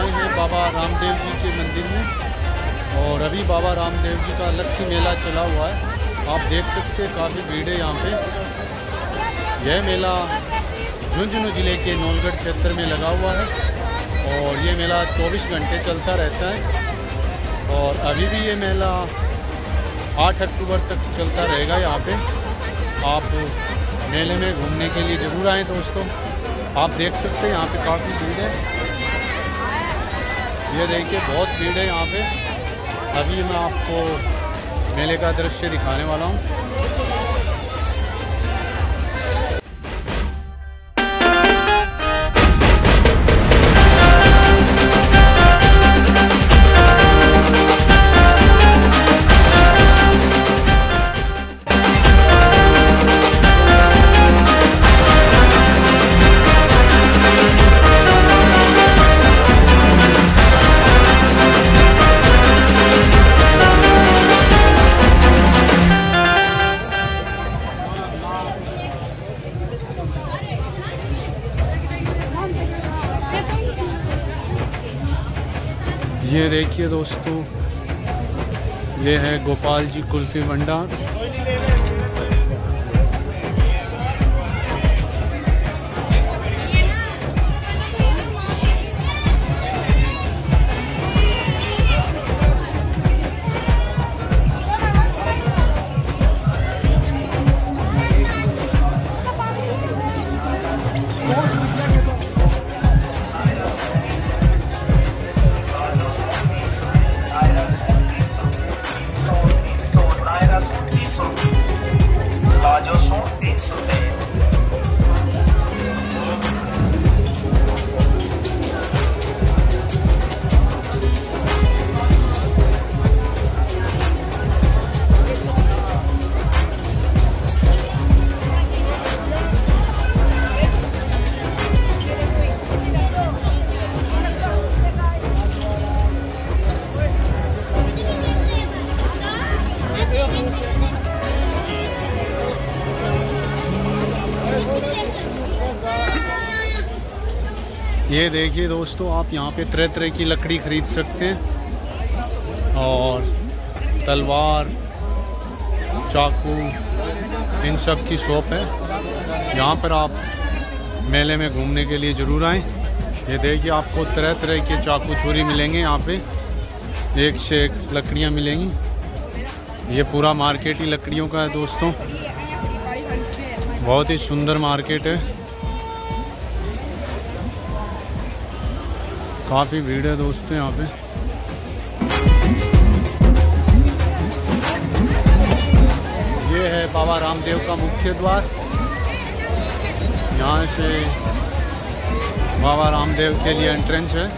हैं बाबा रामदेव जी के मंदिर में और अभी बाबा रामदेव जी का लक्ष्मी मेला चला हुआ है। आप देख सकते हैं काफ़ी भीड़ है यहाँ पे। यह मेला झुंझुनू ज़िले के नौलगढ़ क्षेत्र में लगा हुआ है और ये मेला 24 घंटे चलता रहता है और अभी भी ये मेला 8 अक्टूबर तक चलता रहेगा। यहाँ पे आप मेले में घूमने के लिए ज़रूर आएँ दोस्तों। आप देख सकते हैं यहाँ पे काफ़ी भीड़ है। ये देखिए बहुत भीड़ है यहाँ पे। अभी मैं आपको मेले का दृश्य दिखाने वाला हूँ। ये देखिए दोस्तों, ये है गोपाल जी कुल्फी भंडार। ये देखिए दोस्तों, आप यहाँ पे तरह तरह की लकड़ी खरीद सकते हैं और तलवार, चाकू, इन सब की शॉप है। यहाँ पर आप मेले में घूमने के लिए ज़रूर आएँ। ये देखिए आपको तरह तरह के चाकू छुरी मिलेंगे। यहाँ पे एक से एक लकड़ियाँ मिलेंगी। ये पूरा मार्केट ही लकड़ियों का है दोस्तों। बहुत ही सुंदर मार्केट है। काफ़ी भीड़ है दोस्तों यहाँ पे। ये है बाबा रामदेव का मुख्य द्वार। यहाँ से बाबा रामदेव के लिए एंट्रेंस है।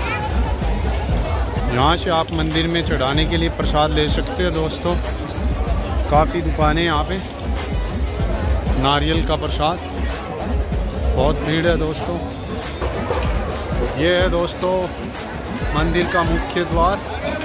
यहाँ से आप मंदिर में चढ़ाने के लिए प्रसाद ले सकते हो दोस्तों। काफ़ी दुकानें यहाँ पे, नारियल का प्रसाद। बहुत भीड़ है दोस्तों। ये है दोस्तों मंदिर का मुख्य द्वार।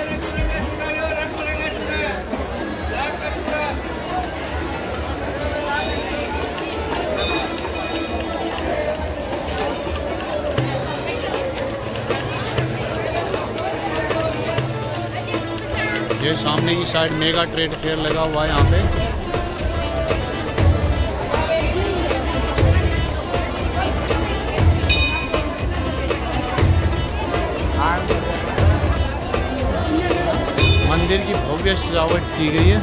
ये सामने की साइड मेगा ट्रेड फेयर लगा हुआ है यहाँ पे। मंदिर की भव्य सजावट की गई है।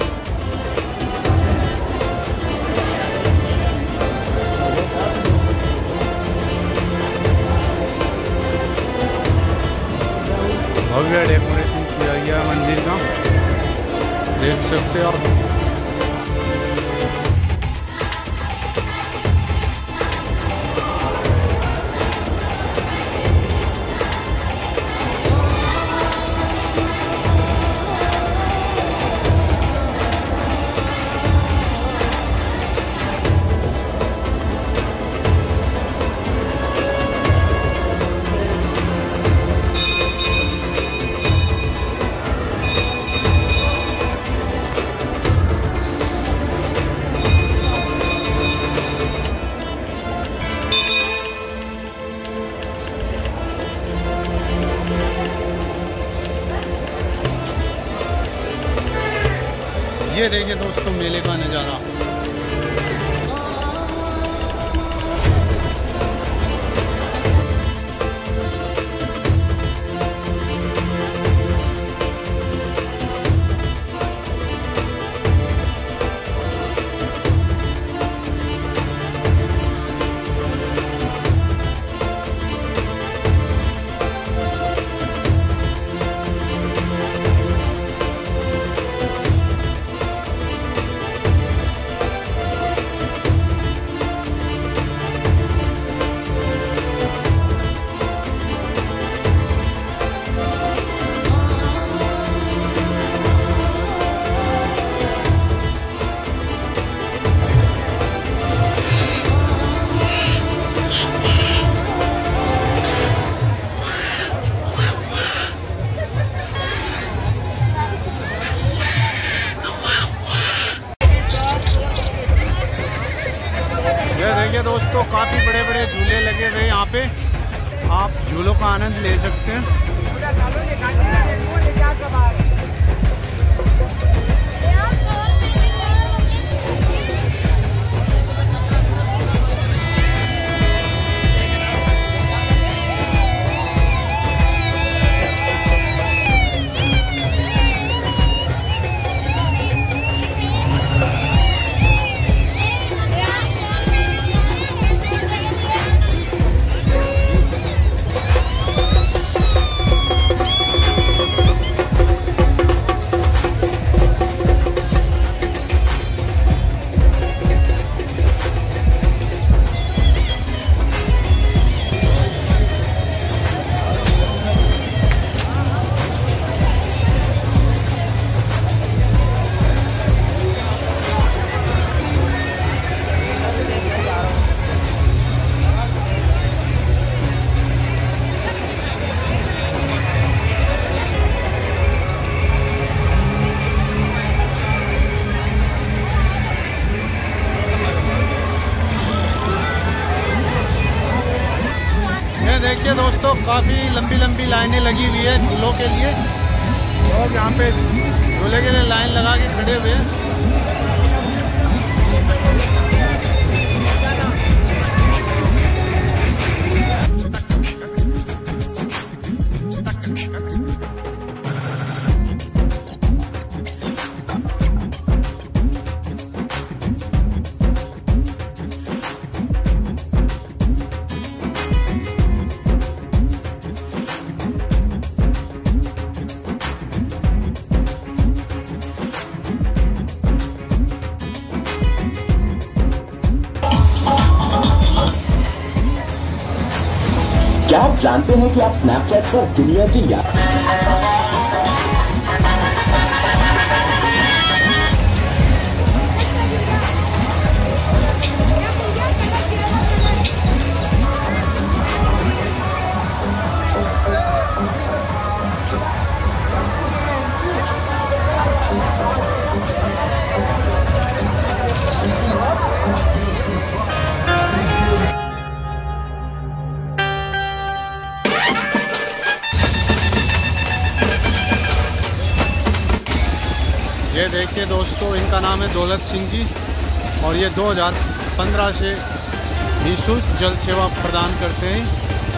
भव्य डेकोरेशन किया गया मंदिर का, देख सकते हो आप। ये देखिए दोस्तों मेले का नज़ारा। देखिए दोस्तों काफ़ी बड़े बड़े झूले लगे हुए यहाँ पे, आप झूलों का आनंद ले सकते हैं। देखिए दोस्तों काफ़ी लंबी लंबी लाइनें लगी हुई है झूलों के लिए, लोग यहाँ पे झूले के लिए लाइन लगा के खड़े हुए हैं। क्या आप जानते हैं कि आप स्नैपचैट पर दुनिया की ये देखिए दोस्तों इनका नाम है दौलत सिंह जी और ये 2015 से निःशुल्क जल सेवा प्रदान करते हैं।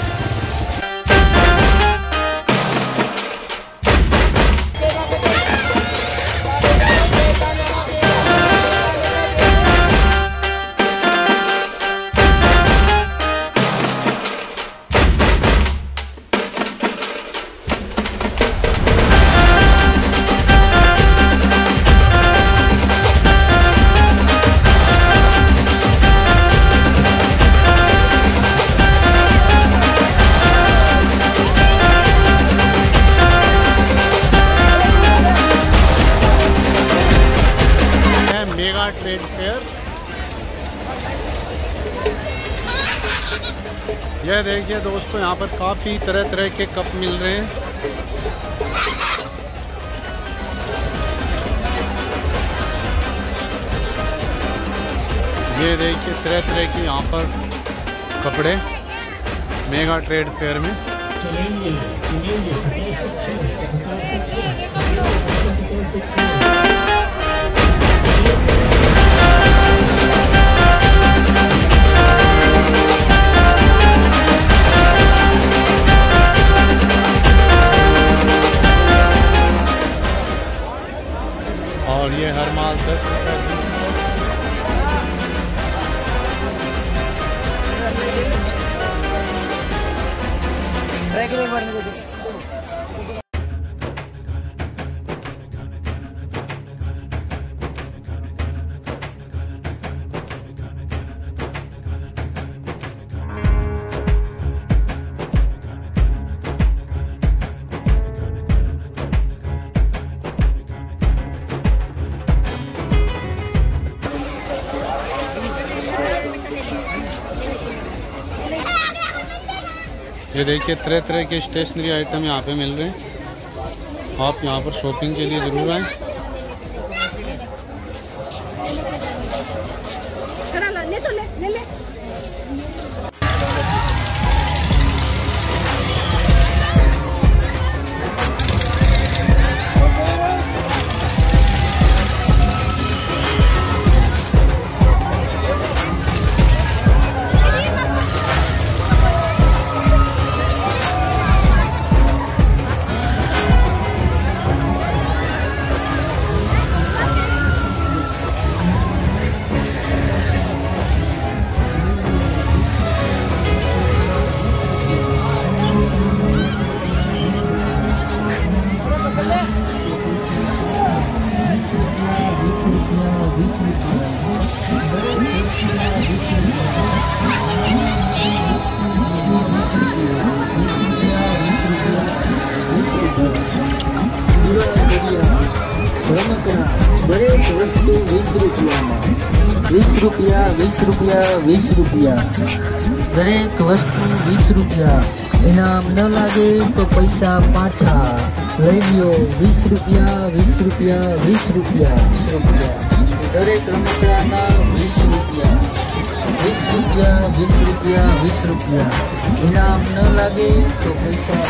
ट्रेड फेयर, यह देखिए दोस्तों यहाँ पर काफ़ी तरह तरह के कप मिल रहे हैं। ये देखिए तरह तरह के यहाँ पर कपड़े मेगा ट्रेड फेयर में। 10 रुपये दूध। ये देखिए तरह तरह के स्टेशनरी आइटम यहाँ पे मिल रहे हैं। आप यहाँ पर शॉपिंग के लिए ज़रूर आएँ। दरेक वस्तु 20 રૂપિયામાં 20 રૂપિયા 20 રૂપિયા 20 રૂપિયા દરેક વસ્તુ 20 રૂપિયા इनाम न लागे तो पैसा पाछा लई लो 20 રૂપિયા 20 રૂપિયા 20 રૂપિયા 20 રૂપિયા दरेक रमकડાના 20 રૂપિયા 20 રૂપિયા 20 રૂપિયા 20 રૂપિયા इनाम न लागे तो पैसा